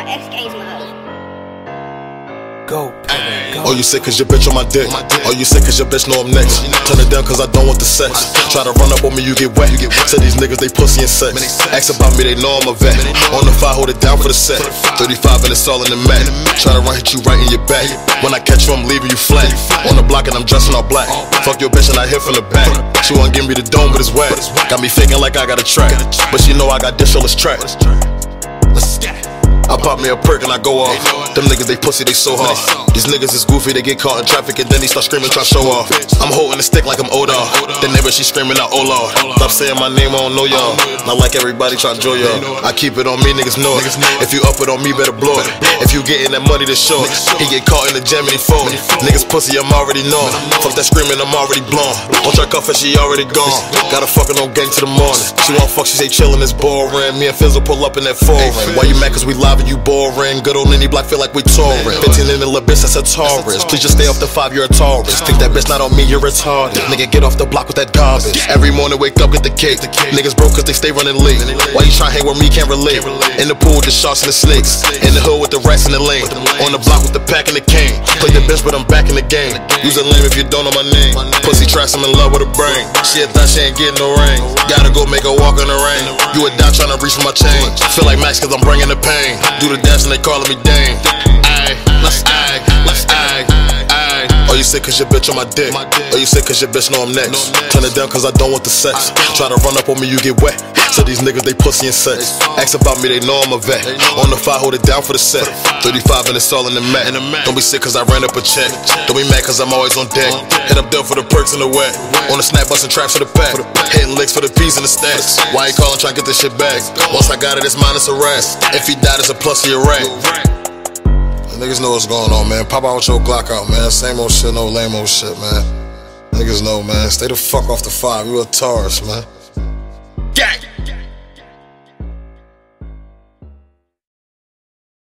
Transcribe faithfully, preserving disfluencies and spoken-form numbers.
my X Games mode. Go, go. Oh, you sick cause your bitch on my dick. Oh, you sick cause your bitch know I'm next. Turn it down cause I don't want the sex. Try to run up on me, you get wet. Said these niggas, they pussy and sex. Ask about me, they know I'm a vet. On the fire, hold it down for the set. thirty-five and it's all in the mat. Try to run, hit you right in your back. When I catch you, I'm leaving you flat. On the block and I'm dressing all black. Fuck your bitch and I hit from the back. She wanna give me the dome, but it's wet. Got me faking like I got a track. But she know I got this, so let's track. I pop me a perk and I go off. Them niggas, they pussy, they so hard. These niggas is goofy, they get caught in traffic and then they start screaming, try to show off. I'm holding the stick like I'm Oda. The neighbor, she screaming out, oh Lord. Stop saying my name, I don't know y'all. Not like everybody try to enjoy y'all. I keep it on me, niggas know it. If you up it on me, better blow it. If you getting that money, then show it. He get caught in the jam and he fold. Niggas pussy, I'm already known. Fuck that screaming, I'm already blown. Don't try cuff her, she already gone. Got her fucking on gang to the morning. She want fuck, she say chillin', it's boring. Me and Fizzle pull up in that foreign. Why you mad cause we live and you boring? Good on any block, feel like we touring. fifteen in the little bitch, that's a Taurus. Please just stay off the five, you're a Taurus. Think that bitch not on me, you're retarded. Nigga, get off the block with that garbage. Every morning, wake up, get the cake. Niggas broke cause they stay running late. Why you tryna hang with me, can't relate? In the pool with the sharks and the snakes. In the hood with the rats in the lane. On the block with the pack and the cane. Play the bench, but I'm back in the game. Use a lame if you don't know my name. Pussy tracks, I'm in love with a brain. She a thought she ain't getting no ring. Gotta go make her walk in the rain. You a dot tryna reach for my chain. Feel like Max cause I'm bringing the pain. Do the dash and they calling me Dame. Ayy, let's ayy, let's ayy, ayy. Oh, you sick cause your bitch on my dick. Oh, you sick cause your bitch know I'm next. Turn it down cause I don't want the sex. Try to run up on me, you get wet. So these niggas, they pussy and sex. Ask about me, they know I'm a vet. On the fire, hold it down for the set. thirty-five and it's all in the mat. Don't be sick cause I ran up a check. Don't be mad cause I'm always on deck. Hit up there for the perks in the wet. On the snap, bustin' traps for the pack. Hitting licks for the peas and the stacks. Why you callin', tryna get this shit back? Once I got it, it's minus a rest. If he died, it's a plus of your rack. Niggas know what's going on, man. Pop out with your Glock out, man. Same old shit, no lame old shit, man. Niggas know, man. Stay the fuck off the five. You a Taurus, man. Gang!